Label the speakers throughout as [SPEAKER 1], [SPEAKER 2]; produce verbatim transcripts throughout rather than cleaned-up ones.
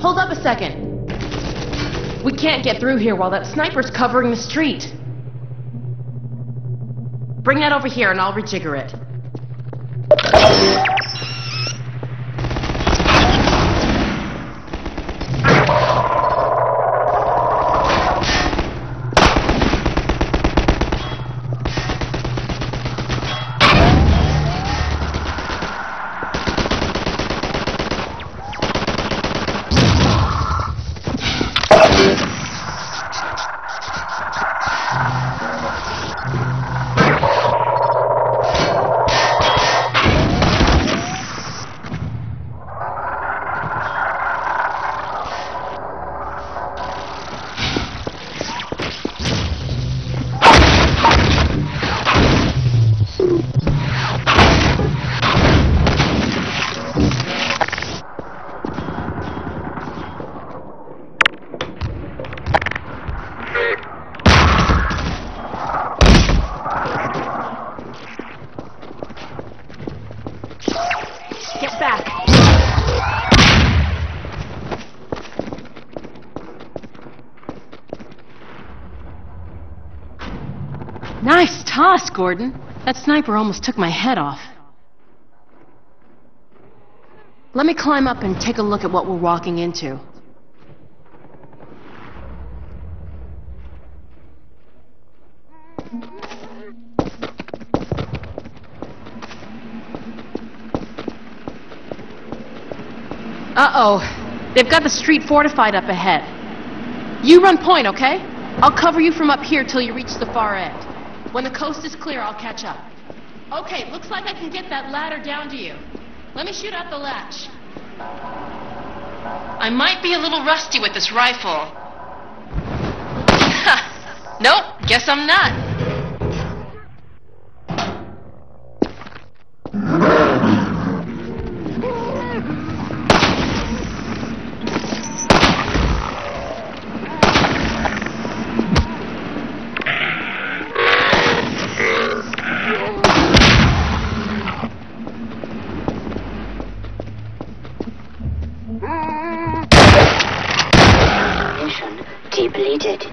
[SPEAKER 1] Hold up a second. We can't get through here while that sniper's covering the street. Bring that over here and I'll rejigger it.
[SPEAKER 2] Get back!
[SPEAKER 1] Nice toss, Gordon. That sniper almost took my head off. Let me climb up and take a look at what we're walking into. Uh-oh. They've got the street fortified up ahead. You run point, okay? I'll cover you from up here till you reach the far end. When the coast is clear, I'll catch up. Okay, looks like I can get that ladder down to you. Let me shoot out the latch. I might be a little rusty with this rifle. Nope, guess I'm not.
[SPEAKER 3] Mission depleted.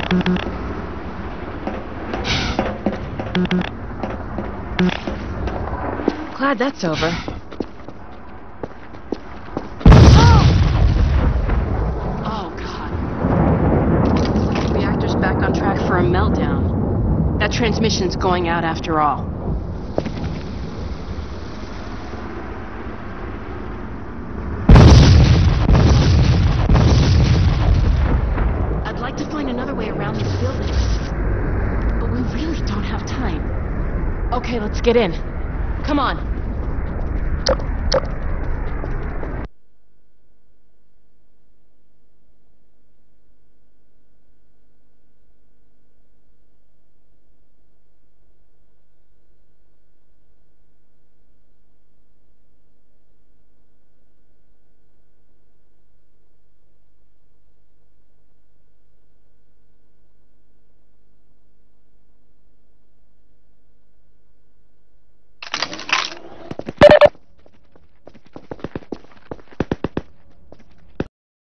[SPEAKER 1] Glad that's over. Oh, God. Reactor's back on track for a meltdown. That transmission's going out after all. I'd like to find another way around these buildings, but we really don't have time. Okay, let's get in. Come on.